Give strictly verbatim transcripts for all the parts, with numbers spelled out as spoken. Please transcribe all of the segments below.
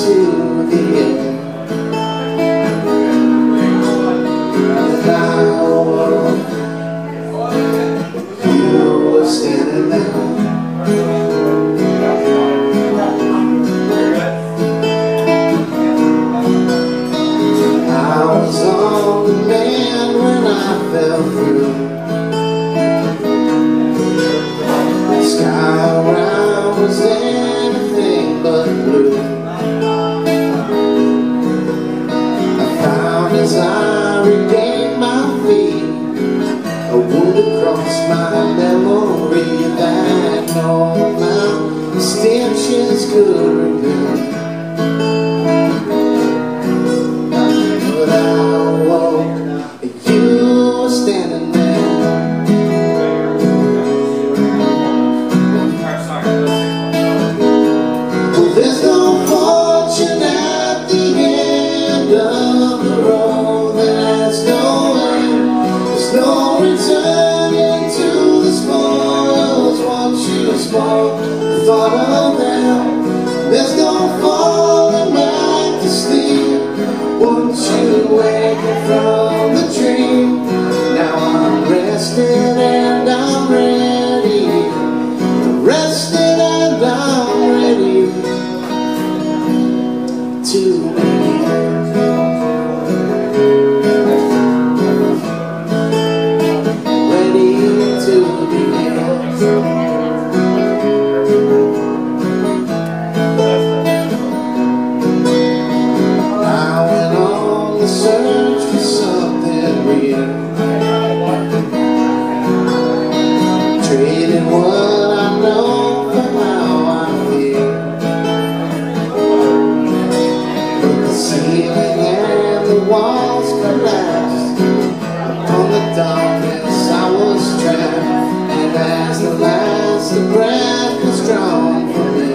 to the end. And I woke, you were standing there. I was on the mend when I fell through. The sky around was anything but blue. I found as I regained my feet a wound across my memory that no amount of stitches could repair. But I woke and you were standing there. Well, there's no fortune at the end of the road that has no end. There's no returning to the spoils once you spoil the thought of them. There's no falling back to sleep once you wake up from the dream. Now I'm rested and I'm ready, rested and I'm ready to begin. Ready to begin. I went on the search for something real, trading what I know for how I feel. But the ceiling and the walls collapsed upon the darkness. I was trapped, and as the last breath was drawn from me,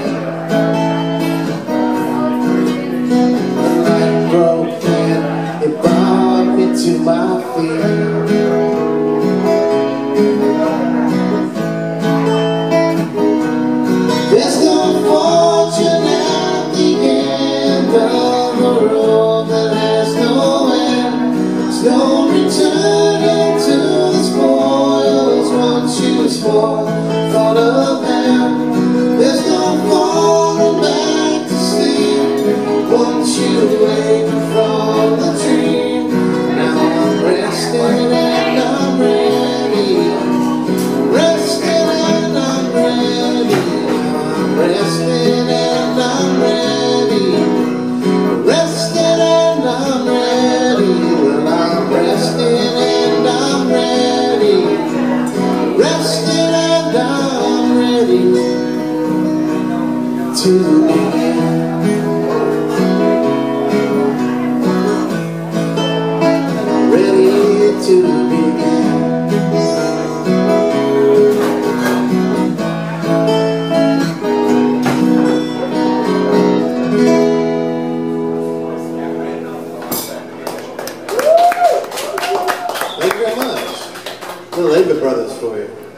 the light broke and it brought me to my feet. There's no fortune at the end of the road that has no end. There's no returning to the spoils once you spoil thought of them. There's no falling back to sleep once you wake from the dream. Now I'm resting and I'm ready, resting and I'm ready. Rested and I'm ready, rested and I'm ready. Well, I'm rested and I'm ready, rested and I'm ready to begin. Ready to begin. Thank you very much. The Avett brothers for you.